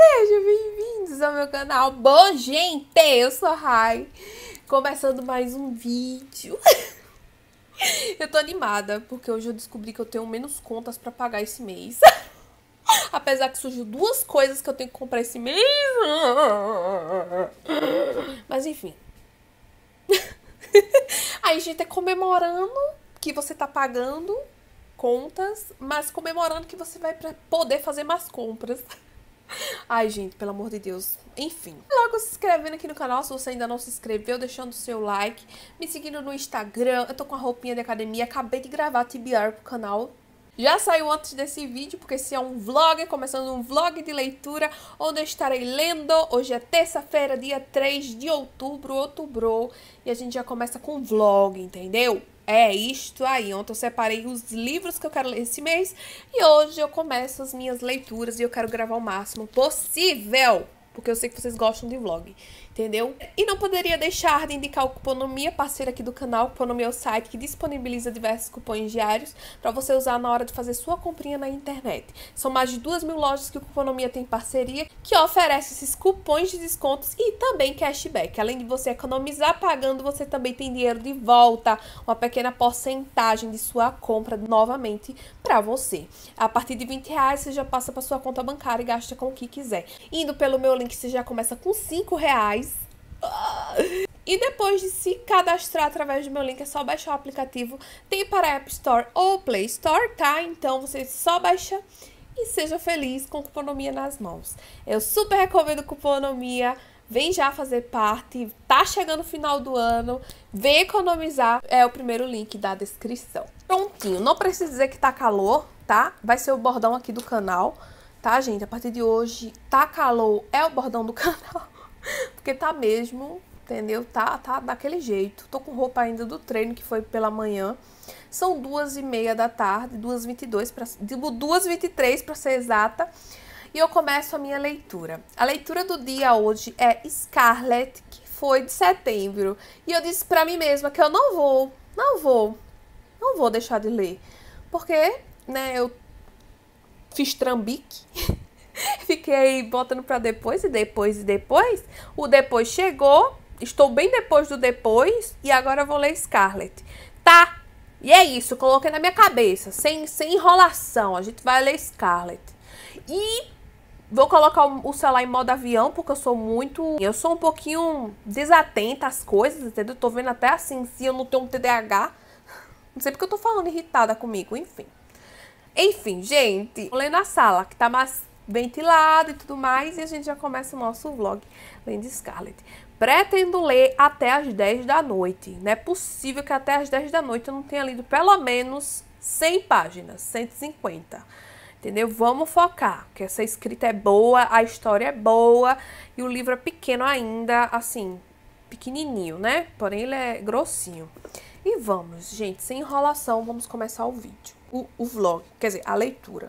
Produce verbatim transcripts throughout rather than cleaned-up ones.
Sejam bem-vindos ao meu canal. Bom, gente, eu sou a Rai, começando mais um vídeo. Eu tô animada, porque hoje eu descobri que eu tenho menos contas pra pagar esse mês. Apesar que surgiu duas coisas que eu tenho que comprar esse mês. Mas enfim. Aí a gente tá comemorando que você tá pagando contas, mas comemorando que você vai pra poder fazer mais compras. Ai, gente, pelo amor de Deus. Enfim, logo se inscrevendo aqui no canal se você ainda não se inscreveu, deixando o seu like, me seguindo no Instagram. Eu tô com a roupinha de academia, acabei de gravar T B R pro canal. Já saiu antes desse vídeo, porque esse é um vlog, começando um vlog de leitura, onde eu estarei lendo. Hoje é terça-feira, dia três de outubro, outubro, e a gente já começa com um vlog, entendeu? É isto aí. Ontem eu separei os livros que eu quero ler esse mês, e hoje eu começo as minhas leituras, e eu quero gravar o máximo possível, porque eu sei que vocês gostam de vlog, entendeu? E não poderia deixar de indicar o Cuponomia, parceiro aqui do canal. Cuponomia é o site que disponibiliza diversos cupons diários para você usar na hora de fazer sua comprinha na internet. São mais de duas mil lojas que o Cuponomia tem parceria, que oferece esses cupons de descontos e também cashback. Além de você economizar pagando, você também tem dinheiro de volta, uma pequena porcentagem de sua compra novamente para você. A partir de vinte reais você já passa para sua conta bancária e gasta com o que quiser. Indo pelo meu link, você já começa com cinco reais. E depois de se cadastrar através do meu link, é só baixar o aplicativo. Tem para App Store ou Play Store, tá? Então você só baixa e seja feliz com Cuponomia nas mãos. Eu super recomendo Cuponomia. Vem já fazer parte. Tá chegando o final do ano. Vem economizar. É o primeiro link da descrição. Prontinho. Não precisa dizer que tá calor, tá? Vai ser o bordão aqui do canal. Tá, gente? A partir de hoje, tá calor é o bordão do canal. Porque tá mesmo, entendeu? Tá, tá daquele jeito. Tô com roupa ainda do treino, que foi pela manhã. São duas e meia da tarde, duas e vinte e dois, pra, duas e vinte e três para ser exata. E eu começo a minha leitura. A leitura do dia hoje é Scarlet, que foi de setembro. E eu disse pra mim mesma que eu não vou, não vou, não vou deixar de ler. Porque, né, eu fiz trambique. Fiquei botando pra depois e depois e depois. O depois chegou. Estou bem depois do depois. E agora eu vou ler Scarlet. Tá? E é isso. Coloquei na minha cabeça. Sem, sem enrolação. A gente vai ler Scarlet. E vou colocar o, o celular em modo avião. Porque eu sou muito... Eu sou um pouquinho desatenta às coisas, entendeu? Tô vendo até assim. Se eu não tenho um T D A H. Não sei porque eu tô falando irritada comigo. Enfim. Enfim, gente. Vou ler na sala. Que tá mais ventilado e tudo mais, e a gente já começa o nosso vlog lendo Scarlet. Pretendo ler até as dez da noite. Não é possível que até as dez da noite eu não tenha lido pelo menos cem páginas, cento e cinquenta. Entendeu? Vamos focar, que essa escrita é boa, a história é boa, e o livro é pequeno ainda, assim, pequenininho, né? Porém, ele é grossinho. E vamos, gente, sem enrolação, vamos começar o vídeo. O, o vlog, quer dizer, a leitura.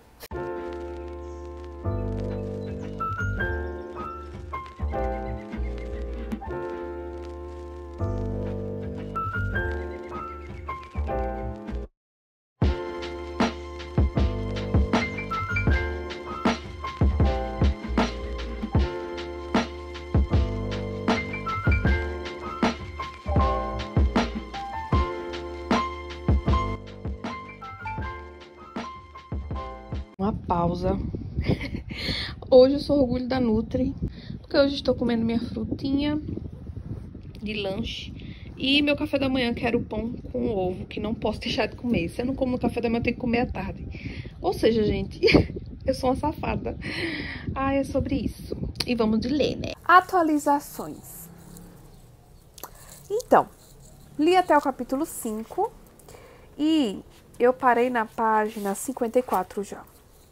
Uma pausa. Hoje eu sou orgulho da Nutri, porque hoje estou comendo minha frutinha de lanche e meu café da manhã, que era o pão com ovo, que não posso deixar de comer. Se eu não como no café da manhã, eu tenho que comer à tarde. Ou seja, gente, eu sou uma safada. Ah, é sobre isso. E vamos de ler, né? Atualizações. Então, li até o capítulo cinco e eu parei na página cinquenta e quatro já.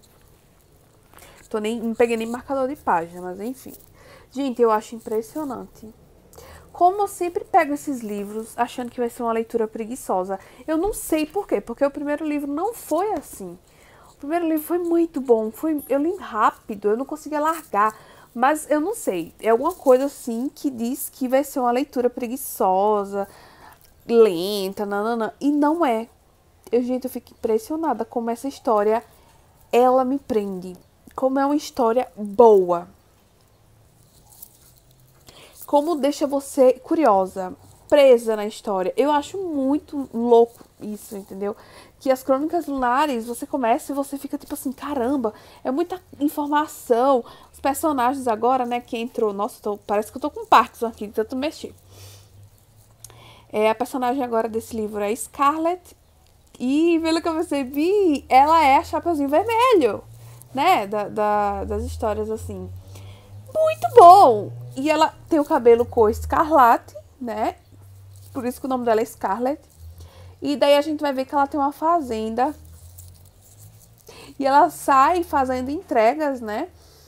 Tô nem, não peguei nem marcador de página, mas enfim. Gente, eu acho impressionante. Como eu sempre pego esses livros achando que vai ser uma leitura preguiçosa. Eu não sei por quê, porque o primeiro livro não foi assim. O primeiro livro foi muito bom, foi, eu li rápido, eu não conseguia largar. Mas eu não sei, é alguma coisa assim que diz que vai ser uma leitura preguiçosa, lenta, nananã, e não é. Eu, gente, eu fico impressionada como essa história, ela me prende. Como é uma história boa. como deixa você curiosa, presa na história. Eu acho muito louco isso, entendeu? Que as Crônicas Lunares, você começa e você fica tipo assim, caramba, é muita informação. Os personagens agora, né, que entrou, nossa, tô, parece que eu tô com Parkinson aqui, de tanto mexer. É, a personagem agora desse livro é Scarlett. E, pelo que eu percebi, ela é a Chapeuzinho Vermelho, né? Da, da, das histórias, assim. Muito bom! E ela tem o cabelo cor escarlate, né? Por isso que o nome dela é Scarlett. E daí a gente vai ver que ela tem uma fazenda. E ela sai fazendo entregas, né?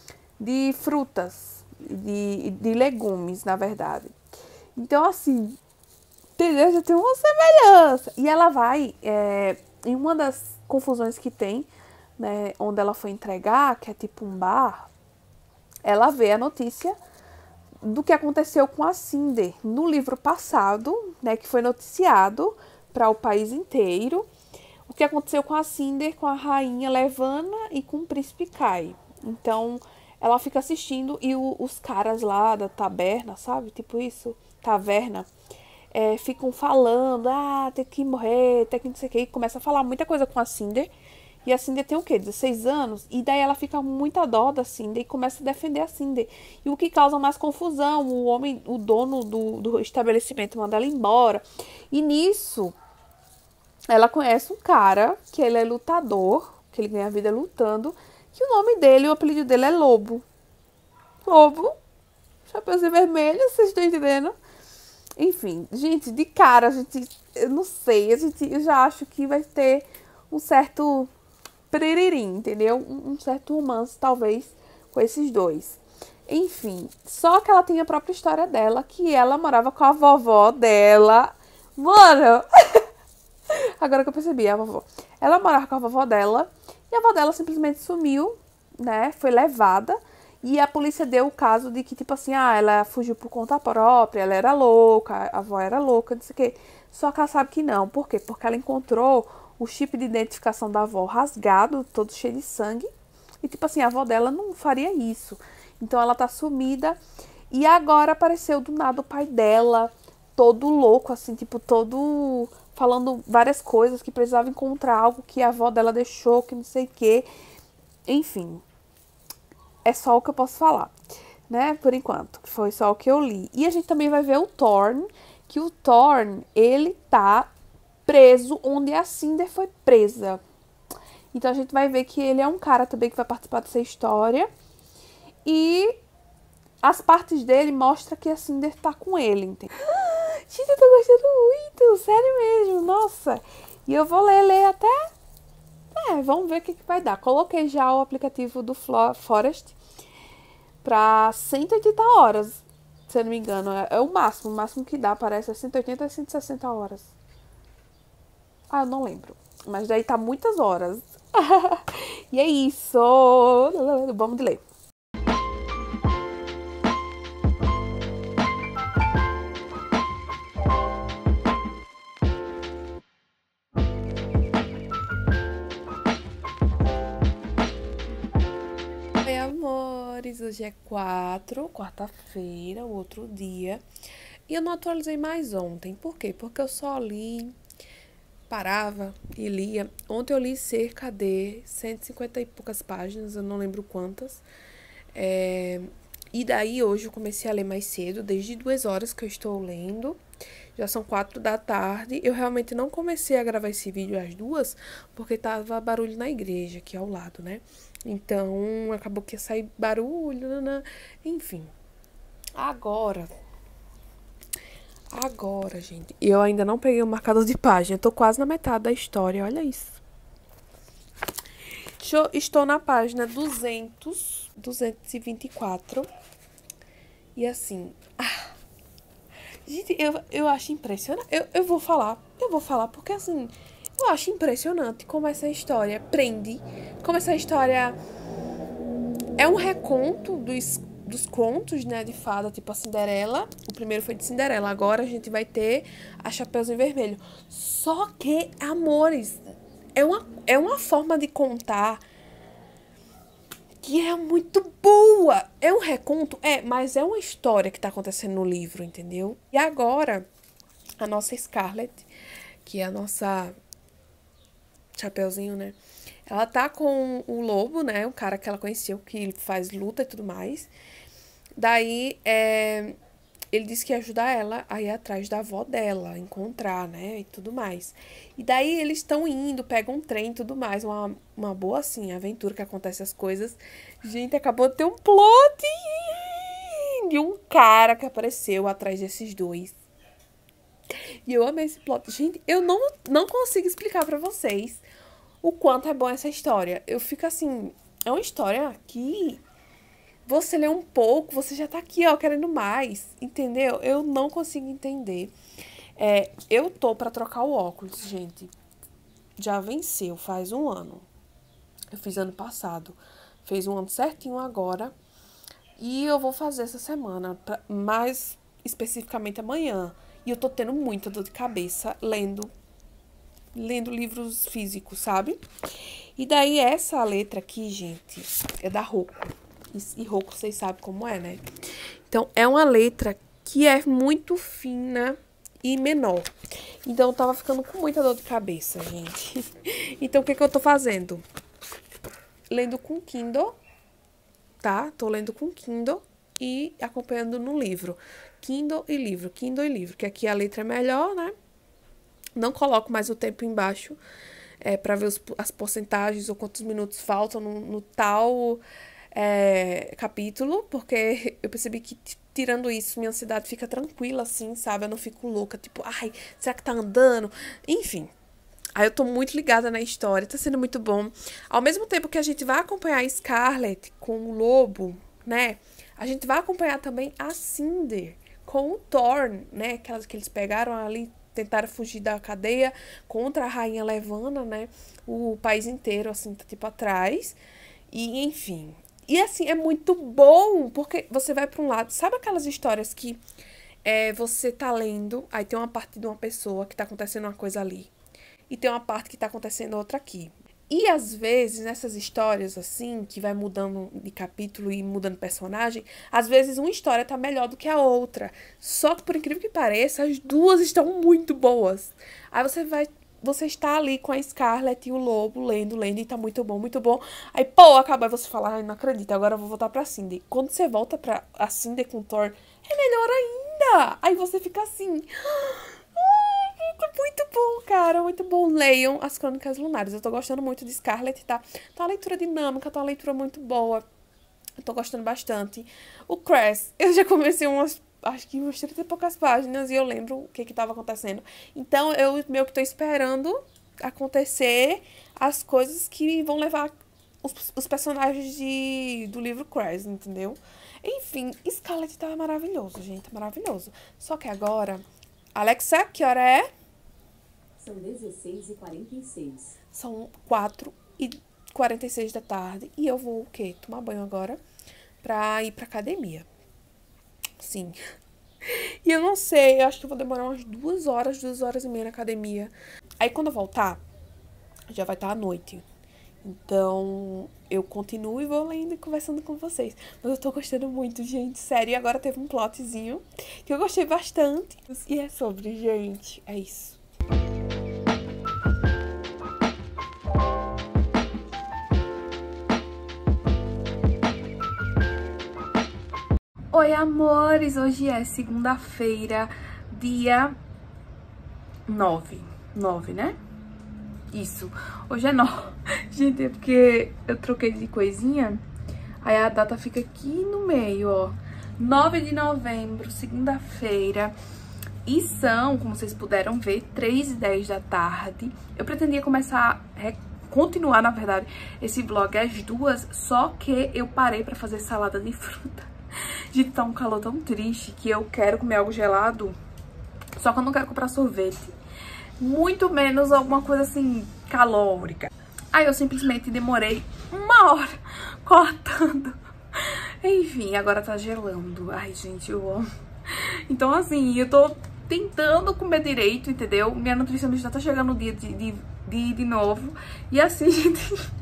De frutas. De, de legumes, na verdade. Então, assim... Entendeu? Já tem uma semelhança. E ela vai, é, em uma das confusões que tem, né, onde ela foi entregar, que é tipo um bar, ela vê a notícia do que aconteceu com a Cinder no livro passado, né, que foi noticiado para o país inteiro, o que aconteceu com a Cinder, com a rainha Levana e com o príncipe Kai. Então, ela fica assistindo e o, os caras lá da taberna, sabe? Tipo isso, taverna. É, ficam falando, ah, tem que morrer, tem que não sei o que, e começa a falar muita coisa com a Cinder. E a Cinder tem o quê? dezesseis anos? E daí ela fica muita dó da Cinder e começa a defender a Cinder. E o que causa mais confusão, o homem, o dono do, do estabelecimento manda ela embora. E nisso, ela conhece um cara, que ele é lutador, que ele ganha a vida lutando, que o nome dele, o apelido dele é Lobo. Lobo, Chapeuzinho Vermelho, vocês estão entendendo? Enfim, gente, de cara, a gente, eu não sei, a gente, eu já acho que vai ter um certo periririm, entendeu? Um, um certo romance, talvez, com esses dois. Enfim, só que ela tem a própria história dela, que ela morava com a vovó dela. Mano, agora que eu percebi, a vovó. Ela morava com a vovó dela, e a vovó dela simplesmente sumiu, né? Foi levada. E a polícia deu o caso de que, tipo assim, ah, ela fugiu por conta própria, ela era louca, a avó era louca, não sei o quê. Só que ela sabe que não. Por quê? Porque ela encontrou o chip de identificação da avó rasgado, todo cheio de sangue. E, tipo assim, a avó dela não faria isso. Então, ela tá sumida. E agora apareceu do nada o pai dela, todo louco, assim, tipo, todo falando várias coisas, que precisava encontrar algo que a avó dela deixou, que não sei o quê. Enfim... É só o que eu posso falar, né? Por enquanto. Foi só o que eu li. E a gente também vai ver o Thorne, que o Thorne, ele tá preso onde a Cinder foi presa. Então a gente vai ver que ele é um cara também que vai participar dessa história. E as partes dele mostram que a Cinder tá com ele, entendeu? Gente, eu tô gostando muito, sério mesmo, nossa. E eu vou ler, ler até... É, vamos ver o que, que vai dar. Coloquei já o aplicativo do Forest pra cento e oitenta horas, se eu não me engano. É, é o máximo, o máximo que dá, parece, é cento e oitenta a cento e sessenta horas. Ah, eu não lembro. Mas daí tá muitas horas. E é isso. Vamos de ler. Oi, amores. Hoje é quatro, quarta-feira, o outro dia. E eu não atualizei mais ontem. Por quê? Porque eu só li, parava e lia. Ontem eu li cerca de cento e cinquenta e poucas páginas, eu não lembro quantas. É... E daí hoje eu comecei a ler mais cedo, desde duas horas que eu estou lendo. Já são quatro da tarde. Eu realmente não comecei a gravar esse vídeo às duas, porque tava barulho na igreja aqui ao lado, né? Então, acabou que ia sair barulho, nanã. Enfim. Agora... Agora, gente, eu ainda não peguei o marcador de página. Eu tô quase na metade da história, olha isso. Estou na página duzentos, duzentos e vinte e quatro. E assim... Ah, gente, eu, eu acho impressionante. Eu, eu vou falar, eu vou falar, porque assim... Eu acho impressionante como essa história prende. Como essa história... É um reconto dos... dos contos, né, de fada, tipo a Cinderela. O primeiro foi de Cinderela, agora a gente vai ter a Chapeuzinho Vermelho. Só que, amores, é uma, é uma forma de contar que é muito boa. É um reconto? É, mas é uma história que tá acontecendo no livro, entendeu? E agora, a nossa Scarlett, que é a nossa Chapeuzinho, né? Ela tá com o lobo, né? O cara que ela conheceu, que faz luta e tudo mais. Daí, é... ele disse que ia ajudar ela a ir atrás da avó dela, encontrar, né, e tudo mais. E daí eles estão indo, pegam um trem e tudo mais, uma, uma boa, assim, aventura que acontece as coisas. Gente, acabou de ter um plot de um cara que apareceu atrás desses dois. E eu amei esse plot. Gente, eu não, não consigo explicar pra vocês o quanto é bom essa história. Eu fico assim, é uma história que... você lê um pouco, você já tá aqui, ó, querendo mais, entendeu? Eu não consigo entender. É, eu tô pra trocar o óculos, gente. Já venceu, faz um ano. Eu fiz ano passado. Fez um ano certinho agora. E eu vou fazer essa semana, pra, mais especificamente amanhã. E eu tô tendo muita dor de cabeça lendo, lendo livros físicos, sabe? E daí essa letra aqui, gente, é da Roku. E Roku, vocês sabem como é, né? Então, é uma letra que é muito fina e menor. Então, eu tava ficando com muita dor de cabeça, gente. Então, o que que eu tô fazendo? Lendo com Kindle, tá? Tô lendo com Kindle e acompanhando no livro. Kindle e livro, Kindle e livro. Que aqui a letra é melhor, né? Não coloco mais o tempo embaixo é, pra ver os, as porcentagens ou quantos minutos faltam no, no tal... É, capítulo, porque eu percebi que tirando isso, minha ansiedade fica tranquila, assim, sabe? Eu não fico louca, tipo, ai, será que tá andando? Enfim, aí eu tô muito ligada na história, tá sendo muito bom. Ao mesmo tempo que a gente vai acompanhar a Scarlett com o lobo, né? A gente vai acompanhar também a Cinder com o Thorne, né? Aquelas que eles pegaram ali, tentaram fugir da cadeia contra a rainha Levana, né? O país inteiro, assim, tá tipo atrás. E, enfim... E assim, é muito bom, porque você vai pra um lado... Sabe aquelas histórias que é, você tá lendo, aí tem uma parte de uma pessoa que tá acontecendo uma coisa ali. E tem uma parte que tá acontecendo outra aqui. E às vezes, nessas histórias assim, que vai mudando de capítulo e mudando personagem, às vezes uma história tá melhor do que a outra. Só que, por incrível que pareça, as duas estão muito boas. Aí você vai... Você está ali com a Scarlett e o lobo, lendo, lendo, e tá muito bom, muito bom. Aí, pô, acaba, aí você fala, ai, não acredito, agora eu vou voltar pra Cinder. Quando você volta pra a Cinder com o Thor, é melhor ainda. Aí você fica assim, ai, muito bom, cara, muito bom. Leiam as Crônicas Lunares. Eu tô gostando muito de Scarlett, tá? Tá uma leitura dinâmica, tá uma leitura muito boa. Eu tô gostando bastante. O Cress, eu já comecei umas... acho que umas trinta e poucas páginas e eu lembro o que que tava acontecendo. Então, eu meio que tô esperando acontecer as coisas que vão levar os, os personagens de, do livro Cress, entendeu? Enfim, Scarlett tá maravilhoso, gente, maravilhoso. Só que agora... Alexa, que hora é? São dezesseis e quarenta e seis. São quatro e quarenta e seis da tarde e eu vou, o quê? Tomar banho agora pra ir pra academia. Sim. E eu não sei, eu acho que eu vou demorar umas duas horas, duas horas e meia na academia. Aí quando eu voltar, já vai estar à noite. Então, eu continuo e vou lendo e conversando com vocês. Mas eu tô gostando muito, gente, sério. E agora teve um plotzinho que eu gostei bastante. E é sobre, gente, é isso. Oi, amores! Hoje é segunda-feira, dia nove. nove, né? Isso. Hoje é nove. Gente, é porque eu troquei de coisinha, aí a data fica aqui no meio, ó. nove de novembro, segunda-feira. E são, como vocês puderam ver, três e dez da tarde. Eu pretendia começar... a continuar, na verdade, esse vlog às duas, só que eu parei pra fazer salada de fruta. Gente, tá um calor tão triste que eu quero comer algo gelado, só que eu não quero comprar sorvete, muito menos alguma coisa assim, calórica. Aí eu simplesmente demorei uma hora cortando. Enfim, agora tá gelando. Ai, gente, eu amo. Então, assim, eu tô tentando comer direito, entendeu? Minha nutricionista tá chegando no dia de, de, de, de novo. E assim, gente,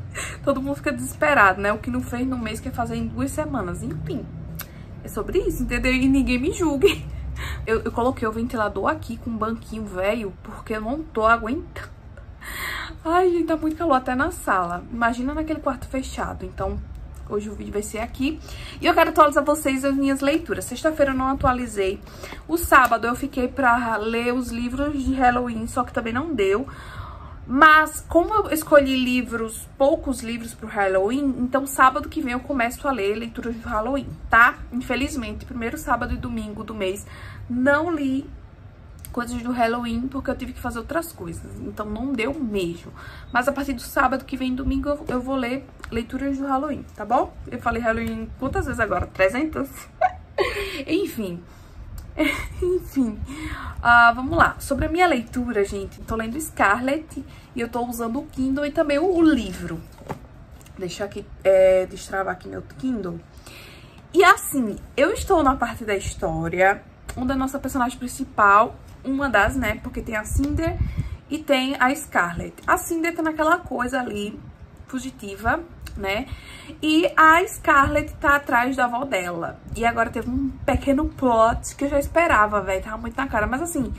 todo mundo fica desesperado, né? O que não fez no mês quer fazer em duas semanas. Enfim, é sobre isso, entendeu? E ninguém me julgue. Eu, eu coloquei o ventilador aqui com um banquinho velho, porque eu não tô aguentando. Ai, gente, tá muito calor até na sala. Imagina naquele quarto fechado. Então, hoje o vídeo vai ser aqui. E eu quero atualizar vocês as minhas leituras. Sexta-feira eu não atualizei. O sábado eu fiquei pra ler os livros de Halloween, só que também não deu. Mas, como eu escolhi livros, poucos livros pro Halloween, então sábado que vem eu começo a ler leituras de Halloween, tá? Infelizmente, primeiro sábado e domingo do mês, não li coisas do Halloween, porque eu tive que fazer outras coisas. Então, não deu mesmo. Mas a partir do sábado que vem, domingo, eu, eu vou ler leituras do Halloween, tá bom? Eu falei Halloween quantas vezes agora? trezentas? Enfim. Enfim. Uh, vamos lá. Sobre a minha leitura, gente, tô lendo Scarlet e eu tô usando o Kindle e também o, o livro. Deixa aqui, é, destravar aqui meu Kindle. E assim, eu estou na parte da história onde a nossa personagem principal, uma das, né, porque tem a Cinder e tem a Scarlet. A Cinder tá naquela coisa ali, fugitiva, né, e a Scarlet tá atrás da avó dela. E agora teve um pequeno plot que eu já esperava, velho, tava muito na cara, mas assim...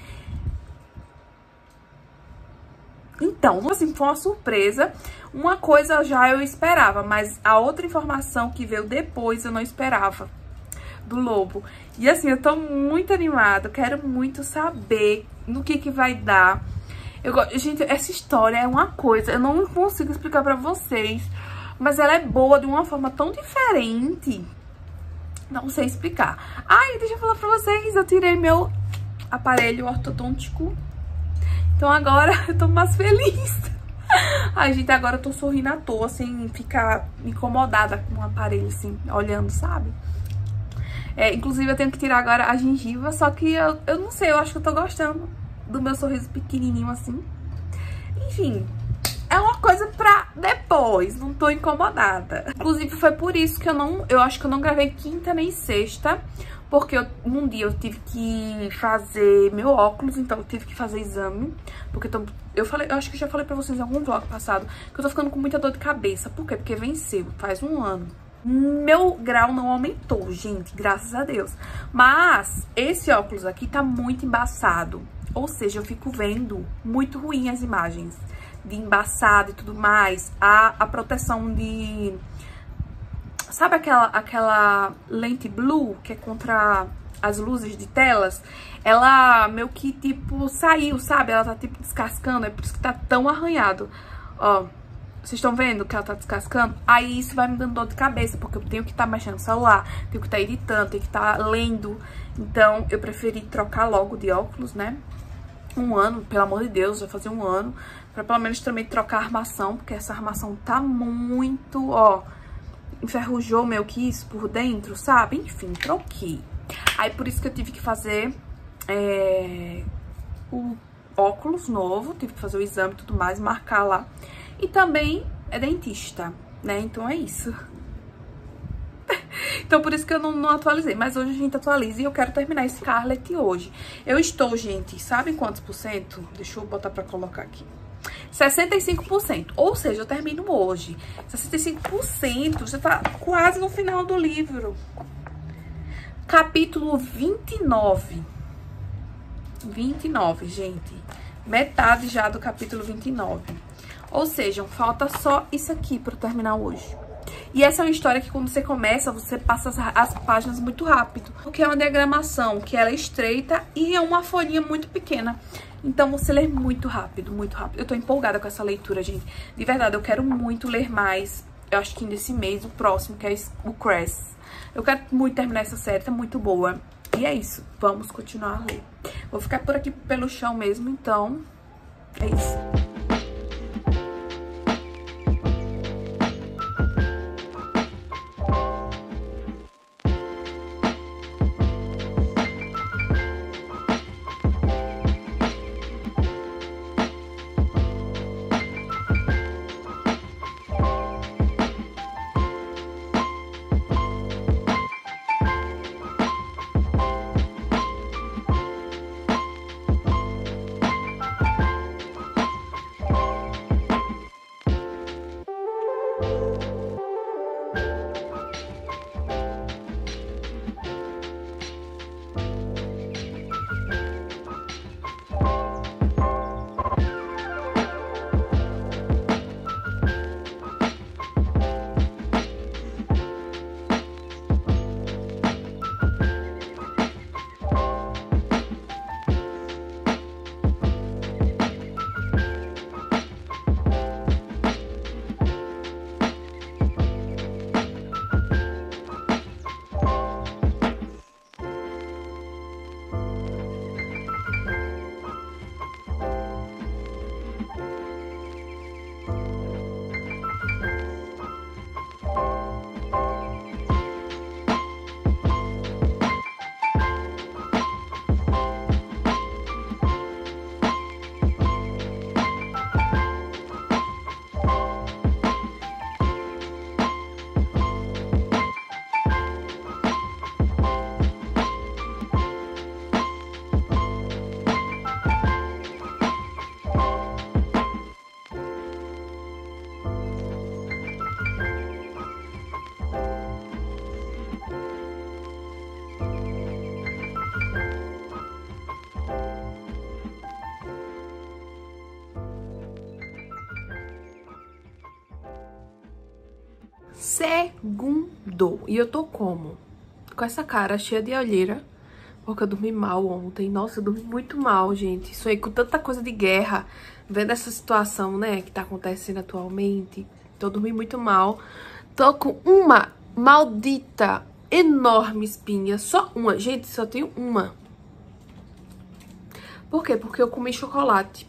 Então, assim, foi uma surpresa. Uma coisa já eu esperava, mas a outra informação que veio depois eu não esperava. Do lobo. E assim, eu tô muito animada, quero muito saber no que que vai dar. Eu, gente, essa história é uma coisa, eu não consigo explicar pra vocês, mas ela é boa de uma forma tão diferente. Não sei explicar. Ai, deixa eu falar pra vocês, eu tirei meu aparelho ortodôntico. Então agora eu tô mais feliz. Ai, gente, agora eu tô sorrindo à toa, sem ficar incomodada com o aparelho, assim, olhando, sabe? É, inclusive, eu tenho que tirar agora a gengiva, só que eu, eu não sei, eu acho que eu tô gostando do meu sorriso pequenininho assim. Enfim, é uma coisa pra depois, não tô incomodada. Inclusive, foi por isso que eu não, eu acho que eu não gravei quinta nem sexta, porque eu, num dia eu tive que fazer meu óculos, então eu tive que fazer exame, porque eu, tô, eu, falei, eu acho que eu já falei pra vocês em algum vlog passado, que eu tô ficando com muita dor de cabeça. Por quê? Porque venceu, faz um ano. Meu grau não aumentou, gente, graças a Deus. Mas esse óculos aqui tá muito embaçado. Ou seja, eu fico vendo muito ruim as imagens de embaçado e tudo mais. A, a proteção de... Sabe aquela, aquela lente blue que é contra as luzes de telas? Ela meio que, tipo, saiu, sabe? Ela tá, tipo, descascando, é por isso que tá tão arranhado. Ó... Vocês estão vendo que ela tá descascando? Aí isso vai me dando dor de cabeça, porque eu tenho que estar tá mexendo no celular, tenho que estar tá editando, tenho que estar tá lendo. Então, eu preferi trocar logo de óculos, né? Um ano, pelo amor de Deus, já fazia um ano. Pra pelo menos também trocar a armação, porque essa armação tá muito, ó... Enferrujou meio que isso por dentro, sabe? Enfim, troquei. Aí, por isso que eu tive que fazer é, o óculos novo, tive que fazer o exame e tudo mais, marcar lá. E também é dentista, né? Então é isso. Então por isso que eu não, não atualizei. Mas hoje a gente atualiza e eu quero terminar Scarlet hoje. Eu estou, gente, sabe quantos por cento? Deixa eu botar pra colocar aqui. sessenta e cinco por cento. Ou seja, eu termino hoje. sessenta e cinco por cento. Já tá quase no final do livro. Capítulo vinte e nove. vinte e nove, gente. Metade já do capítulo vinte e nove. Ou seja, falta só isso aqui pra eu terminar hoje. E essa é uma história que quando você começa, você passa as, as páginas muito rápido. Porque é uma diagramação que ela é estreita e é uma folhinha muito pequena. Então você lê muito rápido, muito rápido. Eu tô empolgada com essa leitura, gente. De verdade, eu quero muito ler mais. Eu acho que nesse mês, o próximo, que é o Cress. Eu quero muito terminar essa série, tá muito boa. E é isso, vamos continuar a ler. Vou ficar por aqui pelo chão mesmo, então é isso. Segundo. E eu tô como? Com essa cara cheia de olheira. Porque eu dormi mal ontem. Nossa, eu dormi muito mal, gente. Sonhei com tanta coisa de guerra. Vendo essa situação, né, que tá acontecendo atualmente. Então eu dormi muito mal. Tô com uma maldita, enorme espinha. Só uma. Gente, só tenho uma. Por quê? Porque eu comi chocolate.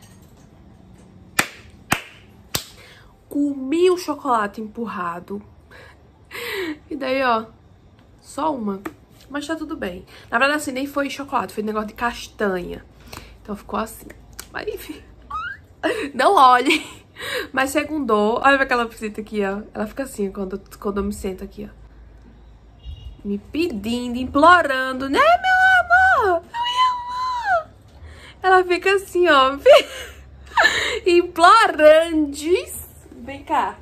Comi o chocolate empurrado. E daí, ó, só uma. Mas tá tudo bem. Na verdade, assim, nem foi chocolate, foi negócio de castanha. Então ficou assim. Mas enfim. Não olhe. Mas segundou. Olha aquela visita aqui, ó. Ela fica assim quando, quando eu me sento aqui, ó. Me pedindo, implorando. Né, meu amor? Meu amor. Ela fica assim, ó. Implorando. Vem cá.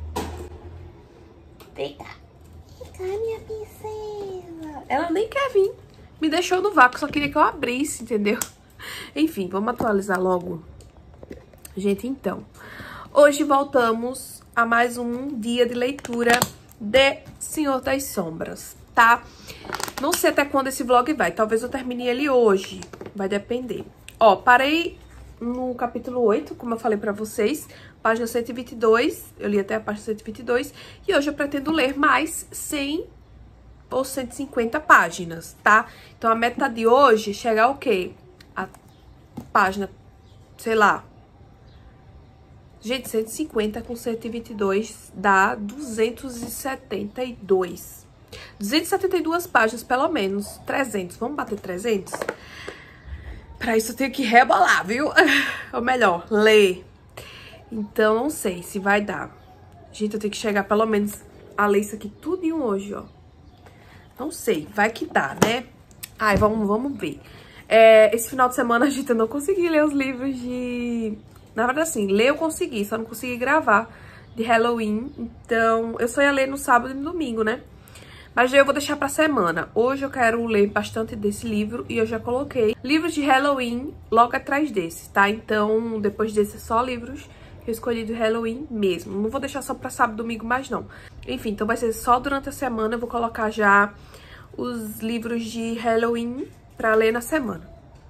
Vem cá. Vem cá, minha princesa. Ela nem quer vir. Me deixou no vácuo, só queria que eu abrisse, entendeu? Enfim, vamos atualizar logo. Gente, então. Hoje voltamos a mais um dia de leitura de Senhor das Sombras, tá? Não sei até quando esse vlog vai. Talvez eu termine ele hoje. Vai depender. Ó, parei no capítulo oito, como eu falei pra vocês. Página cento e vinte e dois. Eu li até a página cento e vinte e dois. E hoje eu pretendo ler mais cem ou cento e cinquenta páginas, tá? Então a meta de hoje é chegar ao quê? A página, sei lá. Gente, cento e cinquenta com cento e vinte e dois dá duzentos e setenta e dois. duzentas e setenta e duas páginas, pelo menos. trezentos. Vamos bater trezentos? Pra isso eu tenho que rebolar, viu? Ou melhor, ler. Então, não sei se vai dar. Gente, eu tenho que chegar pelo menos a ler isso aqui tudinho hoje, ó. Não sei, vai que dá, né? Ai, vamos, vamos ver. É, esse final de semana, gente, eu não consegui ler os livros de... Na verdade, assim, ler eu consegui, só não consegui gravar de Halloween. Então, eu só ia ler no sábado e no domingo, né? Mas já eu vou deixar pra semana. Hoje eu quero ler bastante desse livro e eu já coloquei livros de Halloween logo atrás desse, tá? Então, depois desse, é só livros que eu escolhi de Halloween mesmo. Não vou deixar só pra sábado e domingo mais, não. Enfim, então vai ser só durante a semana. Eu vou colocar já os livros de Halloween pra ler na semana.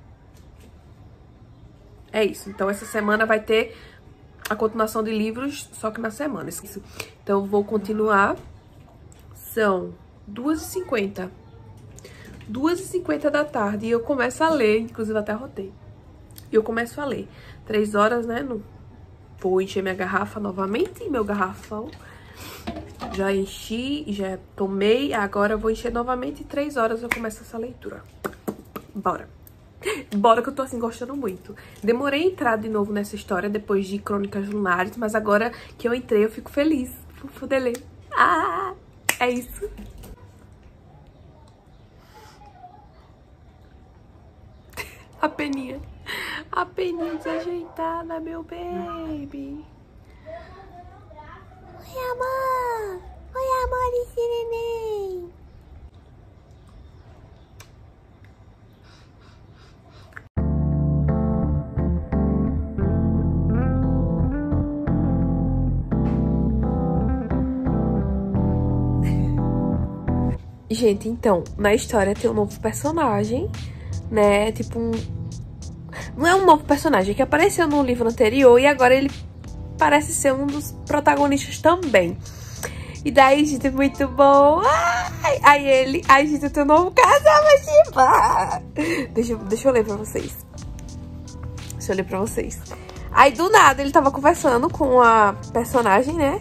É isso. Então, essa semana vai ter a continuação de livros, só que na semana. Isso. Então, eu vou continuar. São duas e cinquenta. duas e cinquenta da tarde. E eu começo a ler. Inclusive, até rotei. E eu começo a ler. Três horas, né? No... Vou encher minha garrafa novamente. Meu garrafão. Já enchi, já tomei. Agora eu vou encher novamente. E três horas eu começo essa leitura. Bora. Bora, que eu tô assim gostando muito. Demorei a entrar de novo nessa história depois de Crônicas Lunares, mas agora que eu entrei eu fico feliz por poder ler. Ah, é isso. A peninha. A peninha desajeitada, meu baby. Oi, amor. Oi, amor, esse neném. Gente, então, na história tem um novo personagem, né? Tipo um... Não é um novo personagem, que apareceu no livro anterior e agora ele parece ser um dos protagonistas também. E daí, gente, é muito bom. Ai, aí ele... Ai, gente, eu tenho um novo casal, mas tipo... Deixa, deixa eu ler pra vocês. Deixa eu ler pra vocês. Aí, do nada, ele tava conversando com a personagem, né?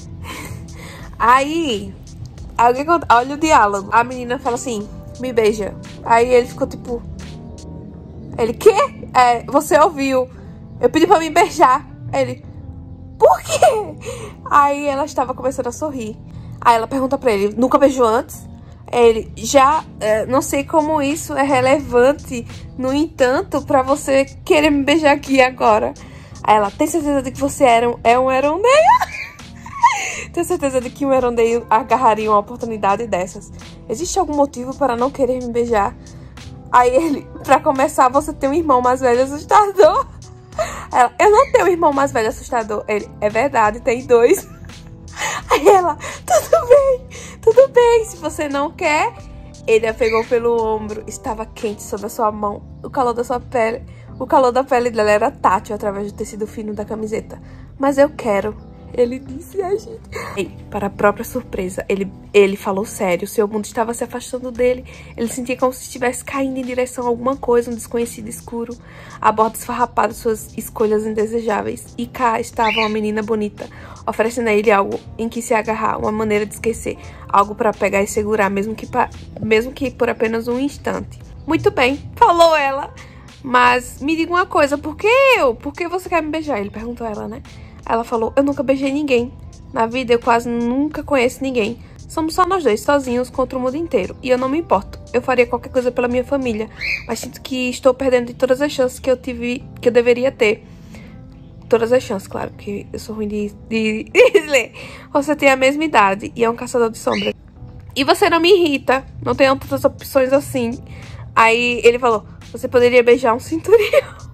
Aí... Alguém, olha o diálogo. A menina fala assim, me beija. Aí ele ficou tipo... Ele, quê? É, você ouviu. Eu pedi pra me beijar. Ele, por quê? Aí ela estava começando a sorrir. Aí ela pergunta pra ele, nunca beijou antes? Ele, já, é, não sei como isso é relevante, no entanto, pra você querer me beijar aqui agora. Aí ela, tem certeza de que você era um, é um erondeio? Tenho certeza de que um erondeio agarraria uma oportunidade dessas. Existe algum motivo para não querer me beijar? Aí ele, pra começar, você tem um irmão mais velho assustador. Ela, eu não tenho um irmão mais velho assustador. Ele, é verdade, tem dois. Aí ela, tudo bem, tudo bem. Se você não quer... Ele a pegou pelo ombro. Estava quente sob a sua mão. O calor da sua pele... O calor da pele dela era tátil através do tecido fino da camiseta. Mas eu quero. Ele disse a gente. E, para a própria surpresa, ele, ele falou sério. Seu mundo estava se afastando dele. Ele sentia como se estivesse caindo em direção a alguma coisa, um desconhecido escuro. A borda esfarrapada de suas escolhas indesejáveis. E cá estava uma menina bonita, oferecendo a ele algo em que se agarrar, uma maneira de esquecer. Algo para pegar e segurar, mesmo que, pa... mesmo que por apenas um instante. Muito bem, falou ela. Mas me diga uma coisa, por que eu? Por que você quer me beijar? Ele perguntou a ela, né? Ela falou, eu nunca beijei ninguém. Na vida eu quase nunca conheço ninguém. Somos só nós dois, sozinhos contra o mundo inteiro. E eu não me importo. Eu faria qualquer coisa pela minha família. Mas sinto que estou perdendo de todas as chances que eu tive, que eu deveria ter. Todas as chances, claro, porque eu sou ruim de, de, de ler. Você tem a mesma idade e é um caçador de sombras. E você não me irrita. Não tenho tantas opções assim. Aí ele falou, você poderia beijar um cinturão.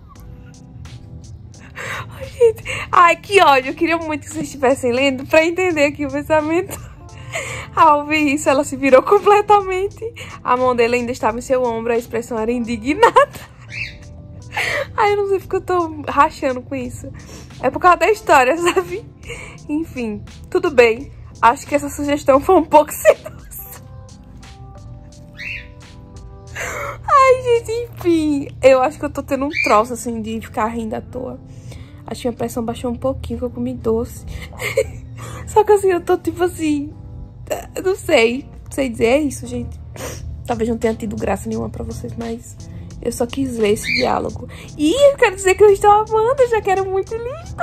Ai, que ódio. Eu queria muito que vocês estivessem lendo pra entender aqui o pensamento. Ao ouvir isso, ela se virou completamente. A mão dele ainda estava em seu ombro. A expressão era indignada. Ai, eu não sei porque eu tô rachando com isso. É por causa da história, sabe? Enfim, tudo bem. Acho que essa sugestão foi um pouco sedosa. Ai, gente, enfim. Eu acho que eu tô tendo um troço, assim, de ficar rindo à toa. Acho que a pressão baixou um pouquinho, que eu comi doce. Só que assim, eu tô tipo assim... Não sei. Não sei dizer, é isso, gente. Talvez não tenha tido graça nenhuma pra vocês, mas... Eu só quis ler esse diálogo. E eu quero dizer que eu estou amando, eu já quero muito lindo.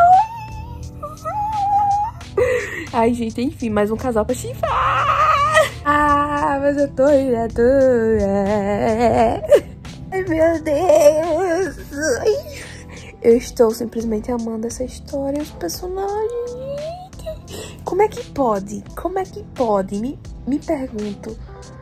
Ai, gente, enfim, mais um casal pra chifrar. Ah, mas eu tô indo à toa. Ai, meu Deus. Eu estou simplesmente amando essa história, os personagens. Como é que pode? Como é que pode? Me, me pergunto.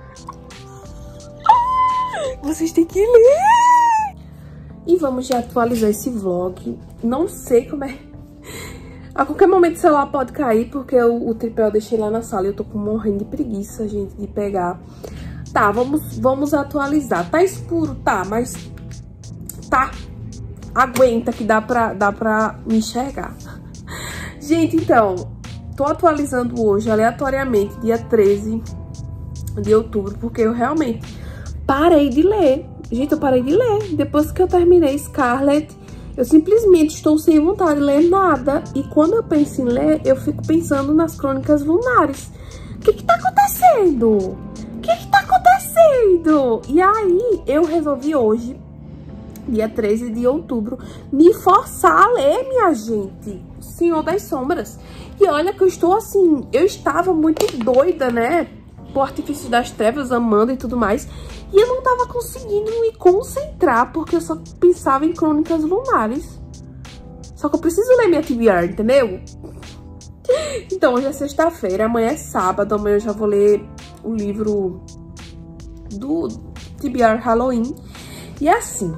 Vocês têm que ler. E vamos já atualizar esse vlog. Não sei como é. A qualquer momento o celular pode cair, porque eu, o tripé eu deixei lá na sala e eu tô com morrendo de preguiça, gente, de pegar. Tá, vamos, vamos atualizar. Tá escuro, tá, mas tá. Aguenta que dá pra, dá pra me enxergar. Gente, então, tô atualizando hoje aleatoriamente, dia treze de outubro, porque eu realmente parei de ler. Gente, eu parei de ler. Depois que eu terminei Scarlet, eu simplesmente estou sem vontade de ler nada. E quando eu penso em ler, eu fico pensando nas Crônicas Lunares. O que que tá acontecendo? O que que tá acontecendo? E aí, eu resolvi hoje, dia treze de outubro, me forçar a ler, minha gente, Senhor das Sombras. E olha que eu estou assim, eu estava muito doida, né, por Artifício das Trevas, amando e tudo mais, e eu não tava conseguindo me concentrar, porque eu só pensava em Crônicas Lunares. Só que eu preciso ler minha T B R, entendeu? Então, hoje é sexta-feira, amanhã é sábado, amanhã eu já vou ler o livro do T B R Halloween. E assim...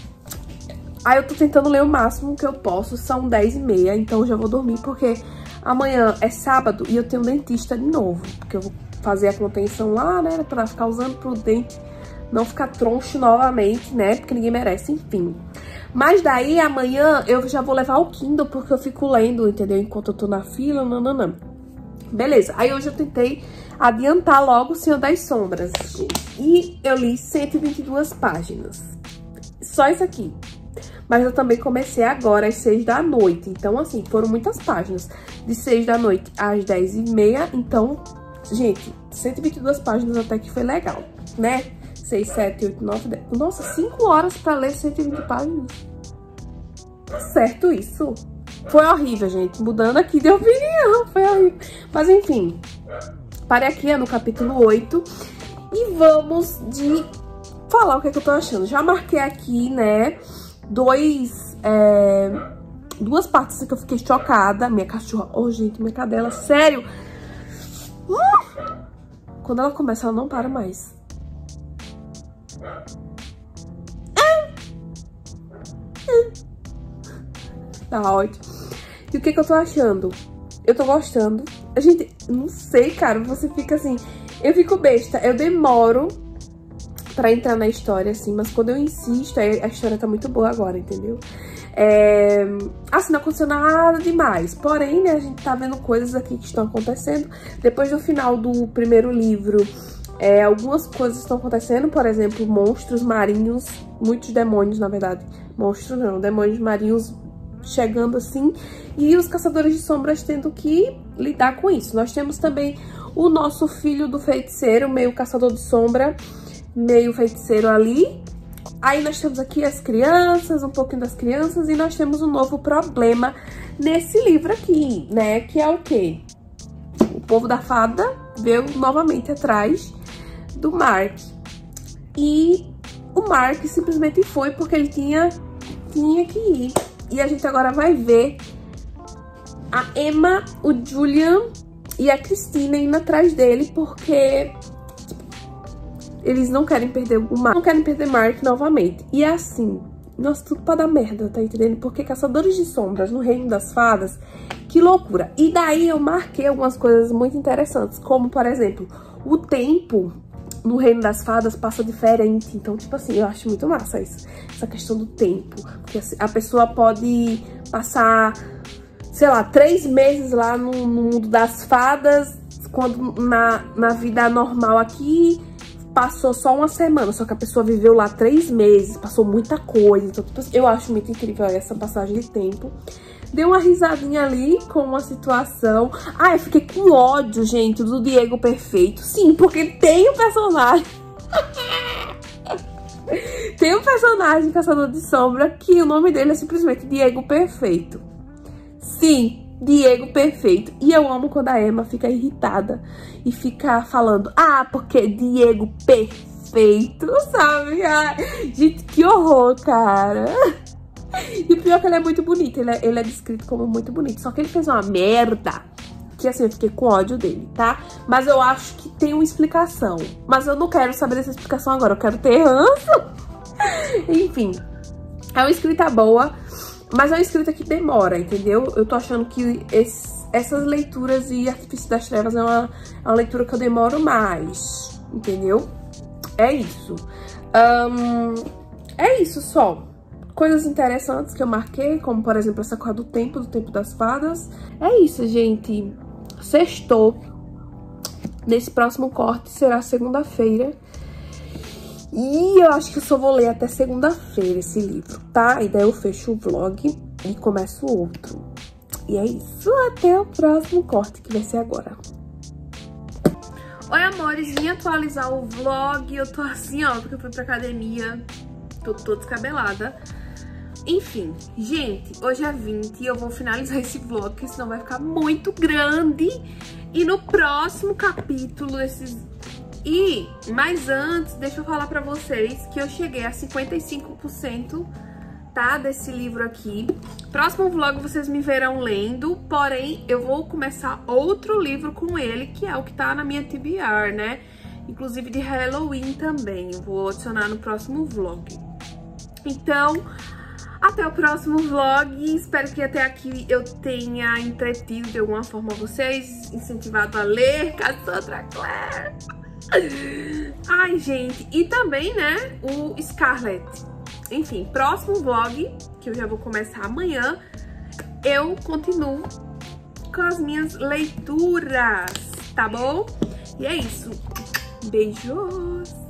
Aí eu tô tentando ler o máximo que eu posso, são dez e meia, então eu já vou dormir, porque amanhã é sábado e eu tenho dentista de novo. Porque eu vou fazer a contenção lá, né, pra ficar usando pro dente não ficar troncho novamente, né, porque ninguém merece, enfim. Mas daí amanhã eu já vou levar o Kindle, porque eu fico lendo, entendeu, enquanto eu tô na fila, nananã. Beleza, aí hoje eu tentei adiantar logo o Senhor das Sombras, gente. E eu li cento e vinte e duas páginas. Só isso aqui. Mas eu também comecei agora às seis da noite. Então, assim, foram muitas páginas. De seis da noite às dez e meia. Então, gente, cento e vinte e duas páginas até que foi legal, né? seis, sete, oito, nove, dez. Nossa, cinco horas pra ler cento e vinte páginas. Tá certo isso? Foi horrível, gente. Mudando aqui de opinião. Foi horrível. Mas, enfim. Parei aqui, é no capítulo oito. E vamos de falar o que é que eu tô achando. Já marquei aqui, né... Dois, é, duas partes que eu fiquei chocada. Minha cachorra, oh gente, minha cadela, sério. Uh! Quando ela começa, ela não para mais. Tá ótimo. E o que que eu tô achando? Eu tô gostando. Gente, não sei, cara, você fica assim... Eu fico besta, eu demoro pra entrar na história, assim, mas quando eu insisto, a história tá muito boa agora, entendeu? É... Assim, não aconteceu nada demais, porém, né, a gente tá vendo coisas aqui que estão acontecendo. Depois do final do primeiro livro, é, algumas coisas estão acontecendo, por exemplo, monstros marinhos, muitos demônios, na verdade, monstros não, demônios marinhos chegando assim, e os caçadores de sombras tendo que lidar com isso. Nós temos também o nosso filho do feiticeiro, meio caçador de sombra, meio feiticeiro ali. Aí nós temos aqui as crianças, um pouquinho das crianças, e nós temos um novo problema nesse livro aqui, né? Que é o quê? O povo da fada veio novamente atrás do Mark. E o Mark simplesmente foi porque ele tinha, tinha que ir. E a gente agora vai ver a Emma, o Julian e a Cristina indo atrás dele, porque eles não querem perder o Mark, não querem perder Mark novamente. E é assim, nossa, tudo pra dar merda, tá entendendo? Porque Caçadores de Sombras no Reino das Fadas, que loucura. E daí eu marquei algumas coisas muito interessantes, como, por exemplo, o tempo no Reino das Fadas passa diferente. Então, tipo assim, eu acho muito massa isso, essa questão do tempo. Porque a pessoa pode passar, sei lá, três meses lá no, no mundo das fadas, quando na, na vida normal aqui passou só uma semana, só que a pessoa viveu lá três meses, passou muita coisa. Então, tipo assim, eu acho muito incrível essa passagem de tempo. Dei uma risadinha ali com uma situação. Ah, eu fiquei com ódio, gente, do Diego Perfeito. Sim, porque tem um personagem... tem um personagem Caçador de Sombra que o nome dele é simplesmente Diego Perfeito. Sim, Diego Perfeito. E eu amo quando a Emma fica irritada e fica falando, ah, porque Diego Perfeito, sabe? Ai, gente, que horror, cara. E o pior é que ele é muito bonito, ele é, ele é descrito como muito bonito. Só que ele fez uma merda, que assim, eu fiquei com ódio dele, tá? Mas eu acho que tem uma explicação. Mas eu não quero saber dessa explicação agora, eu quero ter ranço. Enfim, é uma escrita boa, mas é uma escrita que demora, entendeu? Eu tô achando que esse, essas leituras e Artifício das Trevas é uma, é uma leitura que eu demoro mais, entendeu? É isso. Um, é isso só. Coisas interessantes que eu marquei, como, por exemplo, essa coisa do tempo, do tempo das fadas. É isso, gente. Sextou. Nesse próximo corte será segunda-feira. E eu acho que eu só vou ler até segunda-feira esse livro, tá? E daí eu fecho o vlog e começo outro. E é isso. Até o próximo corte, que vai ser agora. Oi, amores. Vim atualizar o vlog. Eu tô assim, ó, porque eu fui pra academia. Tô toda descabelada. Enfim, gente, hoje é vinte e eu vou finalizar esse vlog, porque senão vai ficar muito grande. E no próximo capítulo, esses... E, mas antes, deixa eu falar pra vocês que eu cheguei a cinquenta e cinco por cento, tá, desse livro aqui. Próximo vlog vocês me verão lendo, porém eu vou começar outro livro com ele, que é o que tá na minha T B R, né? Inclusive de Halloween também, eu vou adicionar no próximo vlog. Então, até o próximo vlog. Espero que até aqui eu tenha entretido de alguma forma vocês, incentivado a ler Cassandra Clare. Ai, gente, e também, né, o Scarlet. Enfim, próximo vlog, que eu já vou começar amanhã, eu continuo com as minhas leituras, tá bom? E é isso. Beijos!